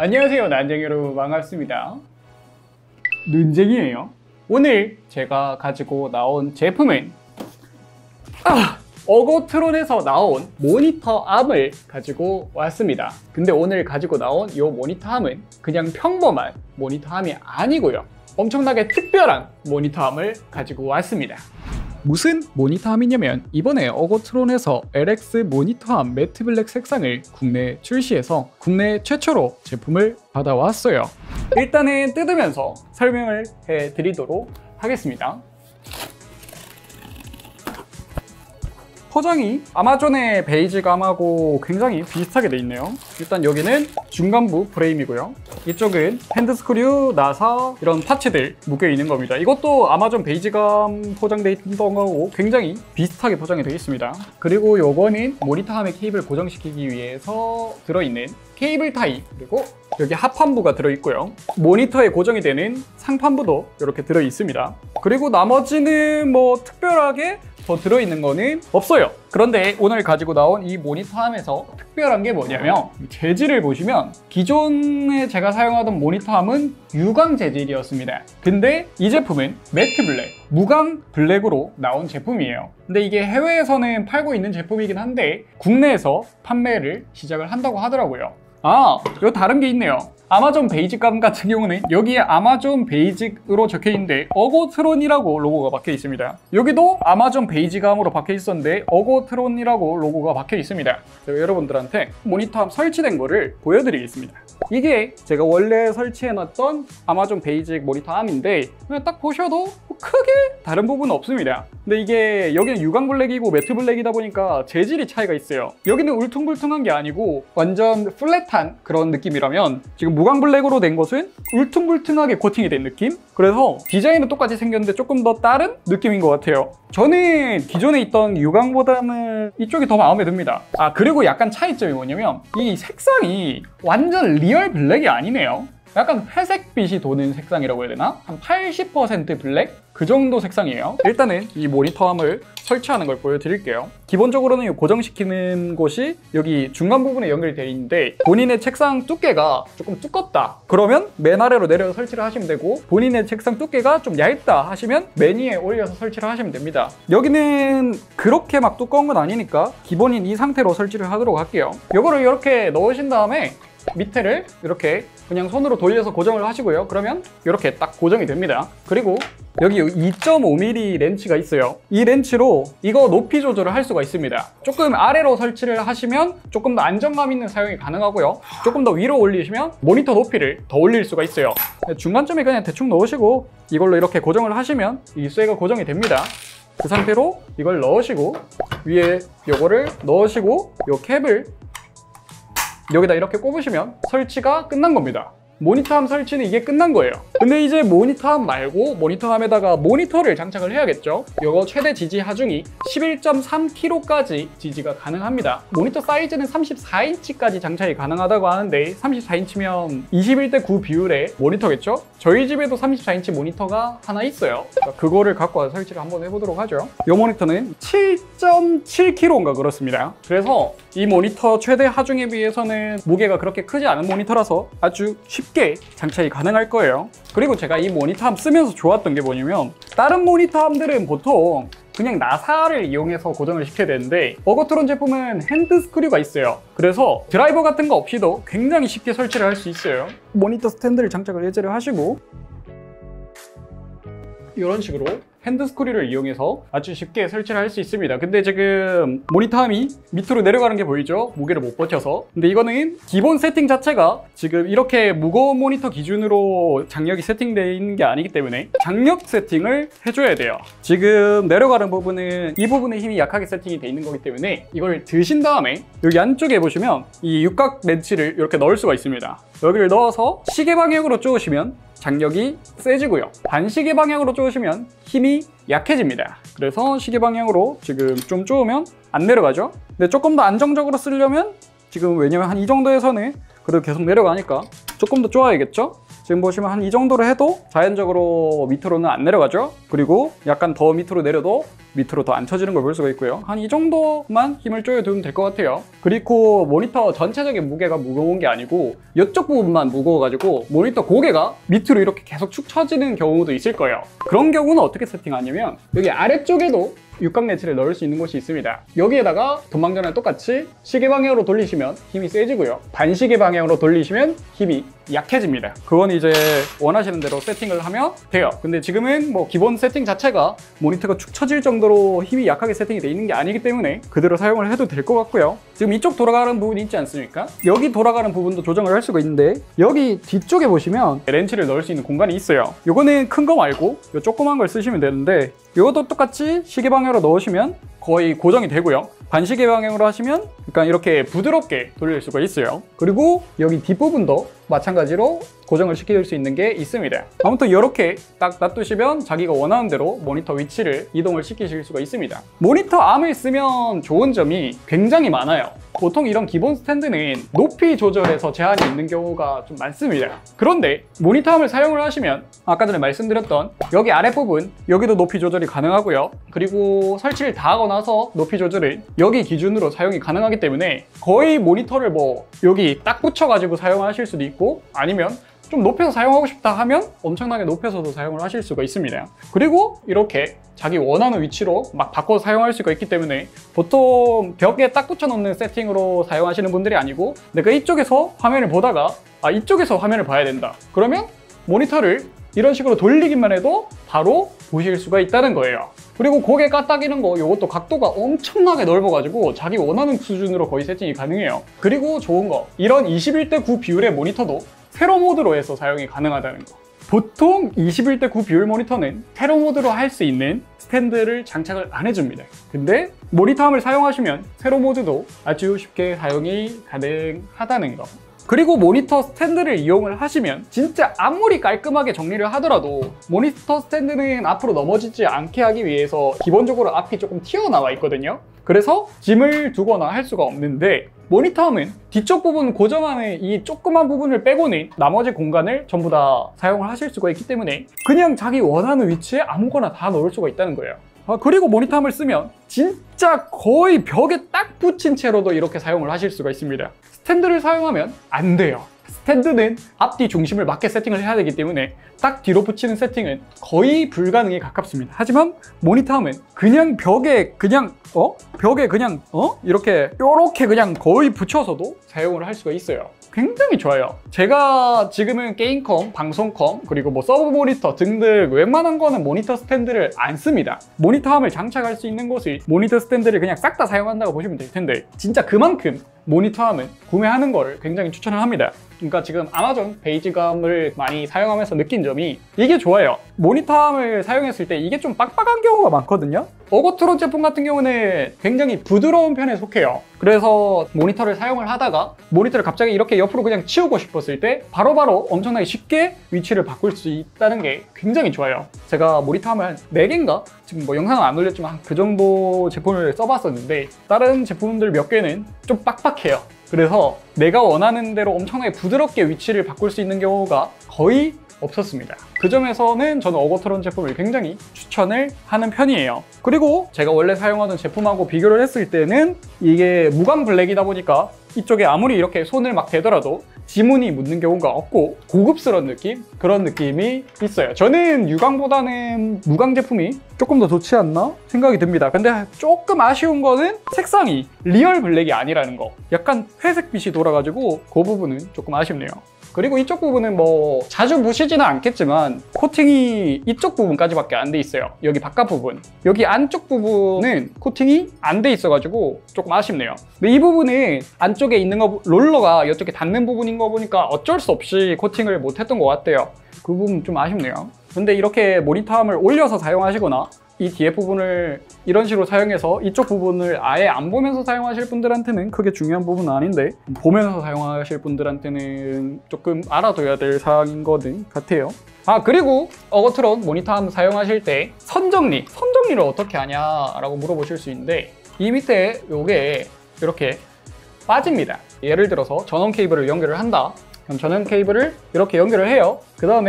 안녕하세요, 난쟁이 여러분, 반갑습니다. 눈쟁이에요. 오늘 제가 가지고 나온 제품은 어거트론에서 나온 모니터 암을 가지고 왔습니다. 근데 오늘 가지고 나온 이 모니터 암은 그냥 평범한 모니터 암이 아니고요, 엄청나게 특별한 모니터 암을 가지고 왔습니다. 무슨 모니터함이냐면, 이번에 어거트론에서 LX 모니터함 매트 블랙 색상을 국내에 출시해서 국내 최초로 제품을 받아왔어요. 일단은 뜯으면서 설명을 해드리도록 하겠습니다. 포장이 아마존의 베이지감하고 굉장히 비슷하게 돼 있네요. 일단 여기는 중간부 프레임이고요, 이쪽은 핸드스크류, 나사 이런 파츠들 묶여 있는 겁니다. 이것도 아마존 베이지감 포장돼 있던 거하고 굉장히 비슷하게 포장이 되어 있습니다. 그리고 요거는 모니터함의 케이블 고정시키기 위해서 들어있는 케이블 타입, 그리고 여기 합판부가 들어있고요, 모니터에 고정이 되는 상판부도 이렇게 들어있습니다. 그리고 나머지는 뭐 특별하게 더 들어있는 거는 없어요. 그런데 오늘 가지고 나온 이 모니터함에서 특별한 게 뭐냐면, 재질을 보시면 기존에 제가 사용하던 모니터함은 유광 재질이었습니다. 근데 이 제품은 매트 블랙, 무광 블랙으로 나온 제품이에요. 근데 이게 해외에서는 팔고 있는 제품이긴 한데 국내에서 판매를 시작을 한다고 하더라고요. 이거 다른 게 있네요. 아마존 베이직감 같은 경우는 여기에 아마존 베이직으로 적혀 있는데 어거트론이라고 로고가 박혀 있습니다. 여기도 아마존 베이직감으로 박혀 있었는데 어거트론이라고 로고가 박혀 있습니다. 제가 여러분들한테 모니터함 설치된 거를 보여드리겠습니다. 이게 제가 원래 설치해놨던 아마존 베이직 모니터함인데 그냥 딱 보셔도 크게 다른 부분은 없습니다. 근데 이게 여기는 유광 블랙이고 매트 블랙이다 보니까 재질이 차이가 있어요. 여기는 울퉁불퉁한 게 아니고 완전 플랫한 그런 느낌이라면, 지금 무광 블랙으로 된 것은 울퉁불퉁하게 코팅이 된 느낌? 그래서 디자인은 똑같이 생겼는데 조금 더 다른 느낌인 것 같아요. 저는 기존에 있던 유광보다는 이쪽이 더 마음에 듭니다. 그리고 약간 차이점이 뭐냐면, 이 색상이 완전 리얼 블랙이 아니네요. 약간 회색빛이 도는 색상이라고 해야 되나? 한 80% 블랙? 그 정도 색상이에요. 일단은 이 모니터함을 설치하는 걸 보여드릴게요. 기본적으로는 고정시키는 곳이 여기 중간 부분에 연결되어 있는데, 본인의 책상 두께가 조금 두껍다 그러면 맨 아래로 내려서 설치를 하시면 되고, 본인의 책상 두께가 좀 얇다 하시면 맨 위에 올려서 설치를 하시면 됩니다. 여기는 그렇게 막 두꺼운 건 아니니까 기본인 이 상태로 설치를 하도록 할게요. 이거를 이렇게 넣으신 다음에 밑에를 이렇게 그냥 손으로 돌려서 고정을 하시고요. 그러면 이렇게 딱 고정이 됩니다. 그리고 여기 2.5mm 렌치가 있어요. 이 렌치로 이거 높이 조절을 할 수가 있습니다. 조금 아래로 설치를 하시면 조금 더 안정감 있는 사용이 가능하고요, 조금 더 위로 올리시면 모니터 높이를 더 올릴 수가 있어요. 중간점에 그냥 대충 넣으시고 이걸로 이렇게 고정을 하시면 이 쇠가 고정이 됩니다. 그 상태로 이걸 넣으시고 위에 요거를 넣으시고 요 캡을 여기다 이렇게 꼽으시면 설치가 끝난 겁니다. 모니터함 설치는 이게 끝난 거예요. 근데 이제 모니터함 말고 모니터함에다가 모니터를 장착을 해야겠죠. 이거 최대 지지 하중이 11.3kg까지 지지가 가능합니다. 모니터 사이즈는 34인치까지 장착이 가능하다고 하는데 34인치면 21:9 비율의 모니터겠죠? 저희 집에도 34인치 모니터가 하나 있어요. 그거를 갖고 와서 설치를 한번 해보도록 하죠. 이 모니터는 7.7kg인가 그렇습니다. 그래서 이 모니터 최대 하중에 비해서는 무게가 그렇게 크지 않은 모니터라서 아주 쉽게 장착이 가능할 거예요. 그리고 제가 이 모니터함 쓰면서 좋았던 게 뭐냐면, 다른 모니터함들은 보통 그냥 나사를 이용해서 고정을 시켜야 되는데 어거트론 제품은 핸드 스크류가 있어요. 그래서 드라이버 같은 거 없이도 굉장히 쉽게 설치를 할 수 있어요. 모니터 스탠드를 장착을 해제를 하시고 이런 식으로 핸드 스크류를 이용해서 아주 쉽게 설치를 할 수 있습니다. 근데 지금 모니터함이 밑으로 내려가는 게 보이죠? 무게를 못 버텨서. 근데 이거는 기본 세팅 자체가 지금 이렇게 무거운 모니터 기준으로 장력이 세팅되어 있는 게 아니기 때문에 장력 세팅을 해줘야 돼요. 지금 내려가는 부분은 이 부분의 힘이 약하게 세팅이 되어 있는 거기 때문에 이걸 드신 다음에 여기 안쪽에 보시면 이 육각 렌치를 이렇게 넣을 수가 있습니다. 여기를 넣어서 시계 방향으로 쪼으시면 장력이 세지고요, 반시계 방향으로 쪼으시면 힘이 약해집니다. 그래서 시계 방향으로 지금 좀 쪼으면 안 내려가죠. 근데 조금 더 안정적으로 쓰려면, 지금 왜냐면 한 이 정도에서는 그래도 계속 내려가니까 조금 더 쪼아야겠죠. 지금 보시면 한 이 정도로 해도 자연적으로 밑으로는 안 내려가죠. 그리고 약간 더 밑으로 내려도 밑으로 더 안 쳐지는 걸 볼 수가 있고요. 한 이 정도만 힘을 조여두면 될 것 같아요. 그리고 모니터 전체적인 무게가 무거운 게 아니고 이쪽 부분만 무거워가지고 모니터 고개가 밑으로 이렇게 계속 축 처지는 경우도 있을 거예요. 그런 경우는 어떻게 세팅하냐면 여기 아래쪽에도 육각 렌치를 넣을 수 있는 곳이 있습니다. 여기에다가 전방전이랑 똑같이 시계 방향으로 돌리시면 힘이 세지고요. 반시계 방향으로 돌리시면 힘이 약해집니다. 그건 이제 원하시는 대로 세팅을 하면 돼요. 근데 지금은 뭐 기본 세팅 자체가 모니터가 축 처질 정도로 힘이 약하게 세팅이 돼 있는 게 아니기 때문에 그대로 사용을 해도 될 것 같고요. 지금 이쪽 돌아가는 부분이 있지 않습니까? 여기 돌아가는 부분도 조정을 할 수가 있는데 여기 뒤쪽에 보시면 렌치를 넣을 수 있는 공간이 있어요. 요거는 큰 거 말고 요 조그만 걸 쓰시면 되는데 이것도 똑같이 시계 방향으로 넣으시면 거의 고정이 되고요. 반시계 방향으로 하시면 약간 이렇게 부드럽게 돌릴 수가 있어요. 그리고 여기 뒷부분도 마찬가지로 고정을 시킬 수 있는 게 있습니다. 아무튼 이렇게 딱 놔두시면 자기가 원하는 대로 모니터 위치를 이동을 시키실 수가 있습니다. 모니터 암을 쓰면 좋은 점이 굉장히 많아요. 보통 이런 기본 스탠드는 높이 조절해서 제한이 있는 경우가 좀 많습니다. 그런데 모니터암을 사용을 하시면 아까 전에 말씀드렸던 여기 아랫부분 여기도 높이 조절이 가능하고요. 그리고 설치를 다 하고 나서 높이 조절은 여기 기준으로 사용이 가능하기 때문에 거의 모니터를 뭐 여기 딱 붙여가지고 사용하실 수도 있고 아니면 좀 높여서 사용하고 싶다 하면 엄청나게 높여서도 사용을 하실 수가 있습니다. 그리고 이렇게 자기 원하는 위치로 막 바꿔서 사용할 수가 있기 때문에 보통 벽에 딱 붙여놓는 세팅으로 사용하시는 분들이 아니고 내가 이쪽에서 화면을 보다가 이쪽에서 화면을 봐야 된다. 그러면 모니터를 이런 식으로 돌리기만 해도 바로 보실 수가 있다는 거예요. 그리고 고개 까딱이는 거 이것도 각도가 엄청나게 넓어가지고 자기 원하는 수준으로 거의 세팅이 가능해요. 그리고 좋은 거 이런 21:9 비율의 모니터도 세로 모드로 해서 사용이 가능하다는 거. 보통 21:9 비율 모니터는 세로 모드로 할 수 있는 스탠드를 장착을 안 해줍니다. 근데 모니터암을 사용하시면 세로 모드도 아주 쉽게 사용이 가능하다는 거. 그리고 모니터 스탠드를 이용을 하시면 진짜 아무리 깔끔하게 정리를 하더라도 모니터 스탠드는 앞으로 넘어지지 않게 하기 위해서 기본적으로 앞이 조금 튀어나와 있거든요. 그래서 짐을 두거나 할 수가 없는데 모니터함은 뒤쪽 부분 고정하는 이 조그만 부분을 빼고는 나머지 공간을 전부 다 사용을 하실 수가 있기 때문에 그냥 자기 원하는 위치에 아무거나 다 넣을 수가 있다는 거예요. 그리고 모니터함을 쓰면 진짜 거의 벽에 딱 붙인 채로도 이렇게 사용을 하실 수가 있습니다. 스탠드를 사용하면 안 돼요. 스탠드는 앞뒤 중심을 맞게 세팅을 해야 되기 때문에 딱 뒤로 붙이는 세팅은 거의 불가능에 가깝습니다. 하지만 모니터함은 그냥 벽에 그냥 이렇게 그냥 거의 붙여서도 사용을 할 수가 있어요. 굉장히 좋아요. 제가 지금은 게임컴, 방송컴, 그리고 뭐 서브 모니터 등등 웬만한 거는 모니터 스탠드를 안 씁니다. 모니터함을 장착할 수 있는 곳을 모니터 스탠드를 그냥 싹 다 사용한다고 보시면 될 텐데 진짜 그만큼 모니터함은 구매하는 거를 굉장히 추천을 합니다. 그러니까 지금 아마존 베이지감을 많이 사용하면서 느낀 점이 이게 좋아요. 모니터함을 사용했을 때 이게 좀 빡빡한 경우가 많거든요. 어거트론 제품 같은 경우는 굉장히 부드러운 편에 속해요. 그래서 모니터를 사용을 하다가 모니터를 갑자기 이렇게 옆으로 그냥 치우고 싶었을 때 바로바로 엄청나게 쉽게 위치를 바꿀 수 있다는 게 굉장히 좋아요. 제가 모니터함을 한 4개인가? 지금 뭐 영상은 안 올렸지만 그 정도 제품을 써봤었는데 다른 제품들 몇 개는 좀 빡빡해요. 그래서 내가 원하는 대로 엄청나게 부드럽게 위치를 바꿀 수 있는 경우가 거의 없었습니다. 그 점에서는 저는 어거트론 제품을 굉장히 추천을 하는 편이에요. 그리고 제가 원래 사용하던 제품하고 비교를 했을 때는 이게 무광 블랙이다 보니까 이쪽에 아무리 이렇게 손을 막 대더라도 지문이 묻는 경우가 없고 고급스러운 느낌? 그런 느낌이 있어요. 저는 유광보다는 무광 제품이 조금 더 좋지 않나 생각이 듭니다. 근데 조금 아쉬운 거는 색상이 리얼 블랙이 아니라는 거. 약간 회색빛이 돌아가지고 그 부분은 조금 아쉽네요. 그리고 이쪽 부분은 뭐 자주 보시지는 않겠지만 코팅이 이쪽 부분까지밖에 안 돼 있어요. 여기 바깥 부분, 여기 안쪽 부분은 코팅이 안 돼 있어가지고 조금 아쉽네요. 근데 이 부분은 안쪽에 있는 거 롤러가 이쪽에 닿는 부분인 거 보니까 어쩔 수 없이 코팅을 못 했던 것 같아요. 그 부분 좀 아쉽네요. 근데 이렇게 모니터함을 올려서 사용하시거나 이 뒤에 부분을 이런 식으로 사용해서 이쪽 부분을 아예 안 보면서 사용하실 분들한테는 크게 중요한 부분은 아닌데 보면서 사용하실 분들한테는 조금 알아둬야 될 사항인 것 같아요. 그리고 어거트론 모니터함 사용하실 때 선정리를 어떻게 하냐라고 물어보실 수 있는데 이 밑에 요게 이렇게 빠집니다. 예를 들어서 전원 케이블을 연결을 한다. 그럼 전원 케이블을 이렇게 연결을 해요. 그 다음에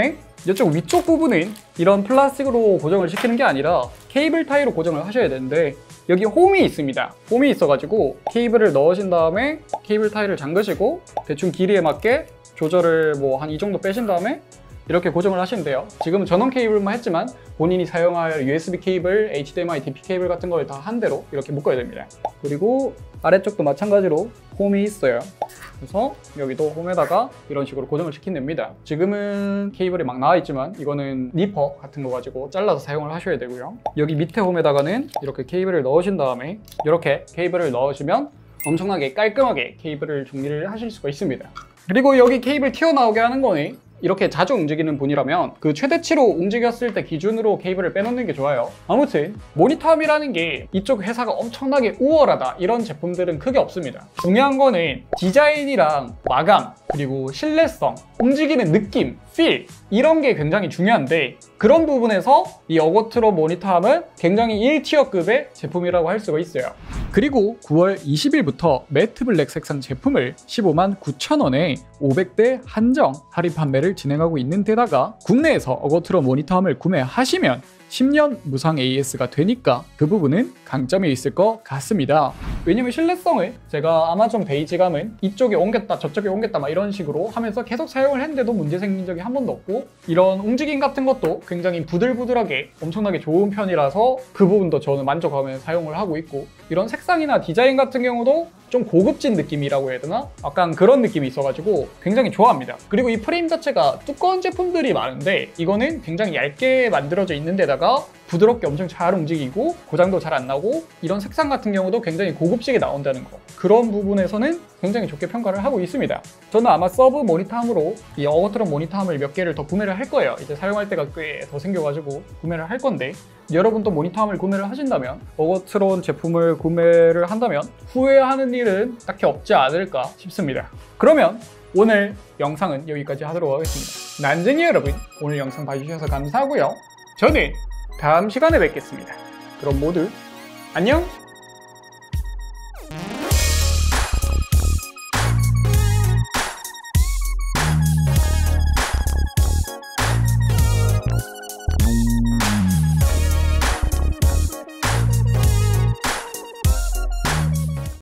이쪽 위쪽 부분은 이런 플라스틱으로 고정을 시키는 게 아니라 케이블 타이로 고정을 하셔야 되는데 여기 홈이 있습니다. 홈이 있어가지고 케이블을 넣으신 다음에 케이블 타이를 잠그시고 대충 길이에 맞게 조절을 뭐 한 이 정도 빼신 다음에 이렇게 고정을 하시면 돼요. 지금은 전원 케이블만 했지만 본인이 사용할 USB 케이블, HDMI, DP 케이블 같은 걸 다 한 대로 이렇게 묶어야 됩니다. 그리고 아래쪽도 마찬가지로 홈이 있어요. 그래서 여기도 홈에다가 이런 식으로 고정을 시키면 됩니다. 지금은 케이블이 막 나와 있지만 이거는 니퍼 같은 거 가지고 잘라서 사용을 하셔야 되고요. 여기 밑에 홈에다가는 이렇게 케이블을 넣으신 다음에 이렇게 케이블을 넣으시면 엄청나게 깔끔하게 케이블을 정리를 하실 수가 있습니다. 그리고 여기 케이블 튀어나오게 하는 거는 이렇게 자주 움직이는 분이라면 그 최대치로 움직였을 때 기준으로 케이블을 빼놓는 게 좋아요. 아무튼 모니터함이라는 게 이쪽 회사가 엄청나게 우월하다 이런 제품들은 크게 없습니다. 중요한 거는 디자인이랑 마감, 그리고 신뢰성, 움직이는 느낌, 필 이런 게 굉장히 중요한데 그런 부분에서 이 어거트로 모니터함은 굉장히 1티어급의 제품이라고 할 수가 있어요. 그리고 9월 20일부터 매트 블랙 색상 제품을 15만 9천 원에 500대 한정 할인 판매를 진행하고 있는 데다가 국내에서 어거트로 모니터함을 구매하시면 10년 무상 AS가 되니까 그 부분은 강점이 있을 것 같습니다. 왜냐면 신뢰성을 제가 아마존 베이지감은 이쪽에 옮겼다 저쪽에 옮겼다 막 이런 식으로 하면서 계속 사용을 했는데도 문제 생긴 적이 한 번도 없고 이런 움직임 같은 것도 굉장히 부들부들하게 엄청나게 좋은 편이라서 그 부분도 저는 만족하면서 사용을 하고 있고 이런 색상이나 디자인 같은 경우도 좀 고급진 느낌이라고 해야 되나? 약간 그런 느낌이 있어가지고 굉장히 좋아합니다. 그리고 이 프레임 자체가 두꺼운 제품들이 많은데 이거는 굉장히 얇게 만들어져 있는 데다가 부드럽게 엄청 잘 움직이고 고장도 잘 안 나고 이런 색상 같은 경우도 굉장히 고급지게 나온다는 거 그런 부분에서는 굉장히 좋게 평가를 하고 있습니다. 저는 아마 서브 모니터함으로 이 어거트론 모니터함을 몇 개를 더 구매를 할 거예요. 이제 사용할 때가 꽤 더 생겨가지고 구매를 할 건데 여러분도 모니터함을 구매를 하신다면 어거트론 제품을 구매를 한다면 후회하는 일은 딱히 없지 않을까 싶습니다. 그러면 오늘 영상은 여기까지 하도록 하겠습니다. 난쟁이 여러분 오늘 영상 봐주셔서 감사하고요. 저는 다음 시간에 뵙겠습니다. 그럼 모두 안녕!